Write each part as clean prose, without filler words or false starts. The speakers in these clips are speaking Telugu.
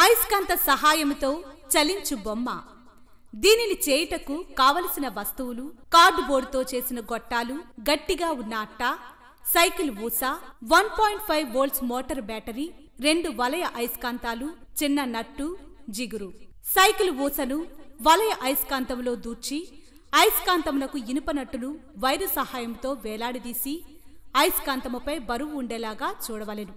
అయస్కాంత సహాయంతో చలించు బొమ్మ. దీనిని చేయుటకు కావలసిన వస్తువులు: కార్డుబోర్డుతో చేసిన గొట్టాలు, గట్టిగా ఉన్న అట్ట, సైకిల్ ఊస, 1.5 వోల్ట్స్ మోటార్ బ్యాటరీ, 2 వలయ అయస్కాంతాలు, చిన్న నట్టు, జిగురు. సైకిల్ ఊసను వలయ అయస్కాంతంలో దూర్చి అయస్కాంతమునకు ఇనుప నట్టును వైరు సహాయంతో వేలాడదీసి అయస్కాంతముపై బరువు ఉండేలాగా చూడవలెను.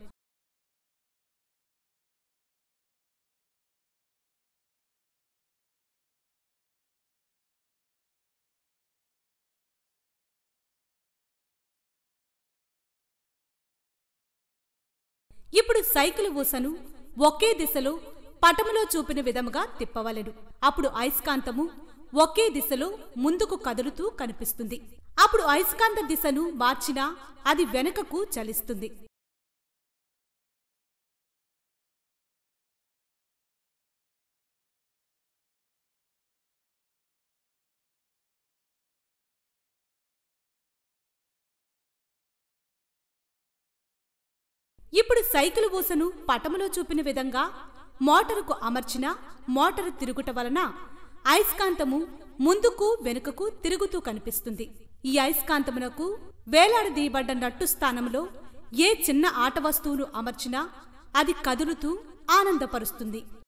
ఇప్పుడు సైకిల్ ఊసను ఒకే దిశలో పటములో చూపిన విధముగా తిప్పవలెను. అప్పుడు అయస్కాంతము ఒకే దిశలో ముందుకు కదులుతూ కనిపిస్తుంది. అప్పుడు అయస్కాంత దిశను మార్చినా అది వెనుకకు చలిస్తుంది. ఇప్పుడు సైకిల్ ఊసను పటములో చూపిన విధంగా మోటారుకు అమర్చిన మోటారు తిరుగుట వలన అయస్కాంతము ముందుకు వెనుకకు తిరుగుతూ కనిపిస్తుంది. ఈ అయస్కాంతమునకు వేలాడదీయబడ్డ నట్టు స్థానంలో ఏ చిన్న ఆట వస్తువును అమర్చినా అది కదులుతూ ఆనందపరుస్తుంది.